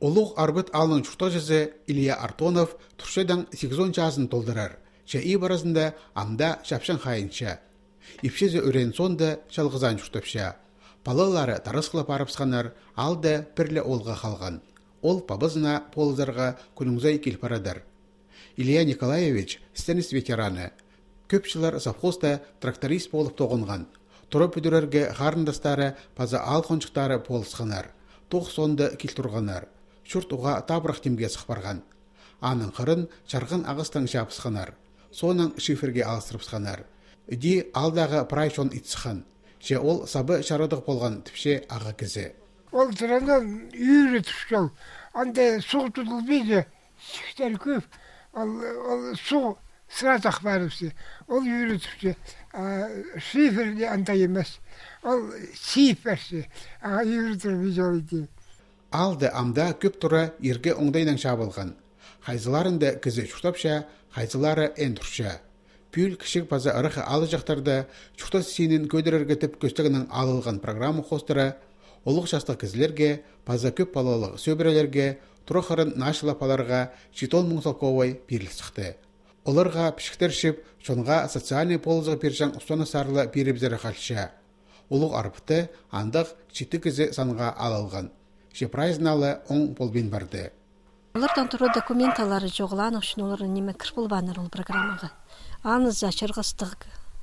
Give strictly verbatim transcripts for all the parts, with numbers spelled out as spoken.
Олуг арбыт алның чурта жазы Илья Артонов туршедан сегизон жазын толдырар. Че и баразында амда шапшан хайынша. Ипшезе өрен сонда шалғызан чуртапша. Балалары тарысқылап арыпсқанар, алды пірлі олға қалған. Ол пабызына полызарға күніңзай келпарадар. Илья Николаевич стенис ветераны. Көпшілер совхозда тракторист болып тоғынған. Тұрып үдірерге ғарындастары паза ал қоншықтары полысқанар. Тоқ сонды келтұрғанар. Шүрт уға табырақ темге сықпарған. Аның қырын шарғын ағыстан шапысқанар. Соның шиферге алыстырыпсқанар. Ди алдағы прайшон итсіған. Же ол сабы шарадық болған тіпше аға кізі. Ол тұранан үйірі түшкел. Анда суғы тұтылбейді. Шықтар көп. Ол су sırataq barıpsı. Ол үйірі түшке. Шиферде анда емес. Ол сиіп бәрсі. Үйірі тұрбейді олайды. Алды амда көп тұра ерге оңдайнан шабылған. Хайзыларында кізі чуқтапша, хайзылары ән тұрша. Пүл кішік база ырықы алы жақтарда чуқтас сенін көдірерге тіп көстігінің алылған программы қостыра, олық жастық кізілерге, база көп балалық сөбірелерге, тұрықырын нашылапаларға жетон мұңсалковай беріл сықты. Оларға пішіктер шіп, шонға социальный полызығы першан ұстаны сарлы беребзері қалша. Олық арпыты андық жеті кізі санға алылған. Шепрайзналы оң болбен барды. Олардан тұру документалары жоғылан үшін олары неме кір болбаныр ол программаға. Аныз жачырғыстық.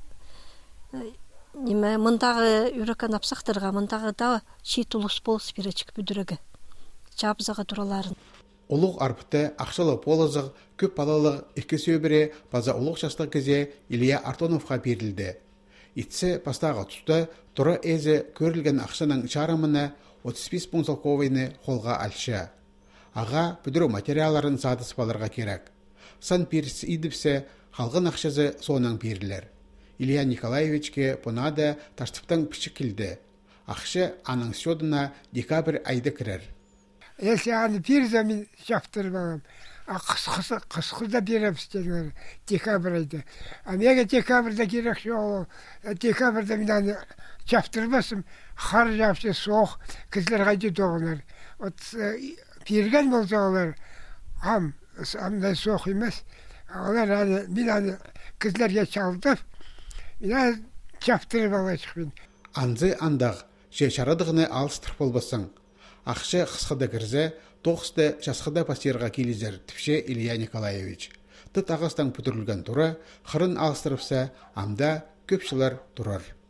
Неме мұндағы үрекан апсақтырға, мұндағы да шет ұлыс болыс беречік бүдірігі. Жабызаға тұраларын. Олық арпыты ақшалы полызық көп балалық екі сөбірі база олық жастық кезе Илья Артоновқа берілді. Итсі пастаға тұсты тұры әзі көрілген ақшаның чарымыны отыз бес мың салковайны қолға алшы. Аға бүдіру материаларын садыс баларға керек. Сан періс идіпсі халғын ақшазы соның берілер. Илья Николаевичке бұнады таштыптан пішік келді. Ақшы аның сёдына декабрь айды кірер. Если аны перза мен шаптырып алам. Қысқызда береміз дедіңер декабрь айды. А неге декабрьда керек жоқ. Декабрьда мен аны шаптырбасым. Қар жапсы соқ, кізлер қайды тоғынар. Перген болса олар ам, амдай соқ емес. Олар аны, мен аны кізлерге чалдып, мен аны шаптырып алайшықпен. Анзы андақ, же шарадығыны алыстырып болбасың. Ақшы қысқыда кірзе, тоқысты жасқыда пастерға келезер тіпше Илья Николаевич. Тұт ағастан пүтірілген тұры, қырын алыстырыпса, амда көпшілер тұрар.